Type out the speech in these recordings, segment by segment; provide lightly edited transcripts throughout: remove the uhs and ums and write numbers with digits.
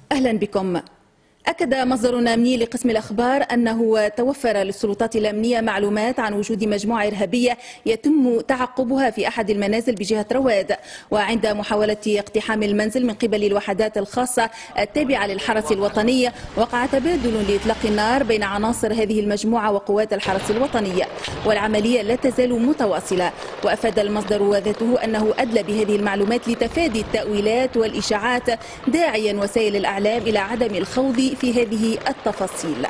أهلا بكم. أكد مصدر أمني لقسم الأخبار أنه توفر للسلطات الأمنية معلومات عن وجود مجموعة إرهابية يتم تعقبها في أحد المنازل بجهة رواد، وعند محاولة اقتحام المنزل من قبل الوحدات الخاصة التابعة للحرس الوطني وقع تبادل لإطلاق النار بين عناصر هذه المجموعة وقوات الحرس الوطني، والعملية لا تزال متواصلة. وأفاد المصدر ذاته أنه أدلى بهذه المعلومات لتفادي التأويلات والإشاعات، داعيا وسائل الإعلام إلى عدم الخوض في هذه التفاصيل.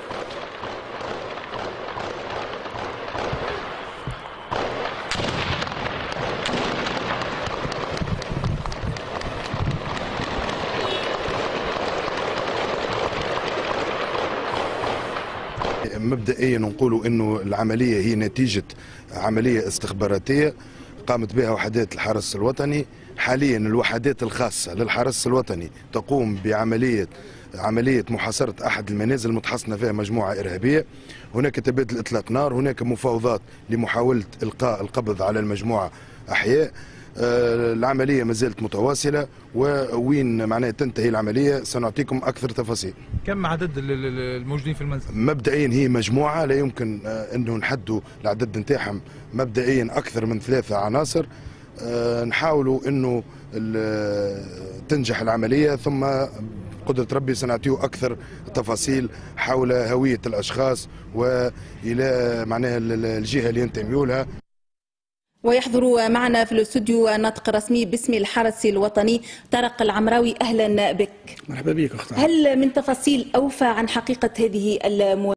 مبدئيا نقولوا انه العمليه هي نتيجه عمليه استخباراتيه قامت بها وحدات الحرس الوطني. حاليا الوحدات الخاصه للحرس الوطني تقوم بعمليه محاصره احد المنازل المتحصنه فيها مجموعه ارهابيه. هناك تبادل اطلاق نار، هناك مفاوضات لمحاوله القاء القبض على المجموعه احياء. العمليه ما زالت متواصله، ووين معناها تنتهي العمليه سنعطيكم اكثر تفاصيل. كم عدد الموجودين في المنزل؟ مبدئيا هي مجموعه لا يمكن انه نحدوا العدد نتاعهم، مبدئيا اكثر من 3 عناصر. نحاولوا انه تنجح العمليه، ثم قدرة ربي سنعطيه أكثر تفاصيل حول هوية الأشخاص وإلى معناها الجهة اللي ينتميوا لها. ويحضر معنا في الاستوديو الناطق الرسمي باسم الحرس الوطني طارق العمراوي. أهلا بك. مرحبا بك أختي. هل من تفاصيل أوفى عن حقيقة هذه